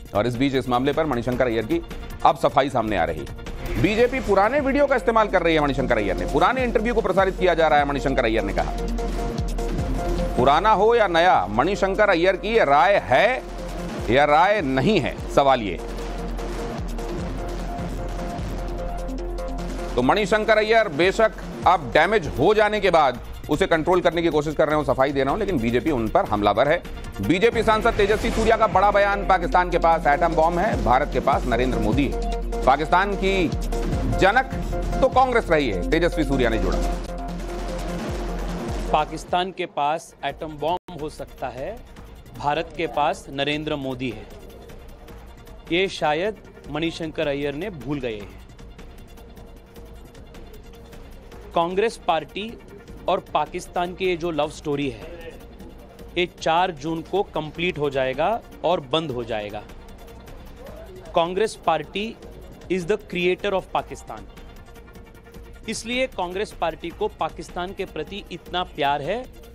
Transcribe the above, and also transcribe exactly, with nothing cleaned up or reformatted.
और इस बीच इस मामले पर मणिशंकर अय्यर की अब सफाई सामने आ रही। बीजेपी पुराने वीडियो का इस्तेमाल कर रही है। मणिशंकर अय्यर ने पुराने इंटरव्यू को प्रसारित किया जा रहा है। मणिशंकर अय्यर ने कहा, पुराना हो या नया, मणिशंकर अय्यर की राय है या राय नहीं है, सवाल ये। तो मणिशंकर अय्यर बेशक अब डैमेज हो जाने के बाद उसे कंट्रोल करने की कोशिश कर रहे हो, सफाई दे रहा हूं, लेकिन बीजेपी उन पर हमलावर है। बीजेपी सांसद तेजस्वी सूर्या का बड़ा बयान, पाकिस्तान के पास एटम बॉम्ब है, भारत के पास नरेंद्र मोदी है। पाकिस्तान की जनक तो कांग्रेस रही है, तेजस्वी सूर्या ने जोड़ा। पाकिस्तान के पास एटम बॉम्ब हो सकता है, भारत के पास नरेंद्र मोदी है। ये शायद मणिशंकर अय्यर ने भूल गए हैं। कांग्रेस पार्टी और पाकिस्तान की ये जो लव स्टोरी है, ये चार जून को कंप्लीट हो जाएगा और बंद हो जाएगा। Congress party is the creator of Pakistan. इसलिए कांग्रेस पार्टी को पाकिस्तान के प्रति इतना प्यार है